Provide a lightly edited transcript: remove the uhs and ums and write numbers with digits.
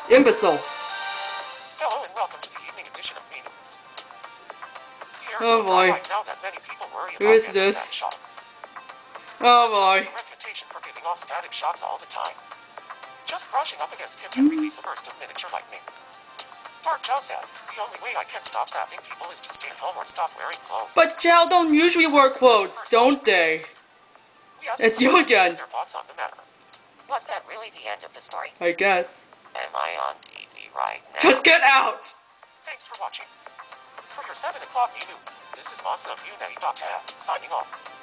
Imbecile. Hello and welcome to the evening edition of Me News. Oh boy. Right now that many people worry Who about is getting this? that shock. Oh boy. He has a reputation for giving off static shocks all the time. Just brushing up against him can release a burst of miniature lightning. Dark Chao said, the only way I can stop zapping people is to stay home or stop wearing clothes. But Chao don't usually wear clothes, don't they? It's you again. Their thoughts on the matter. Was that really the end of the story? I guess. Am I on TV right now? Just get out! Thanks for watching. For your 7 o'clock Me News, this is Awesome Unity.tab, signing off.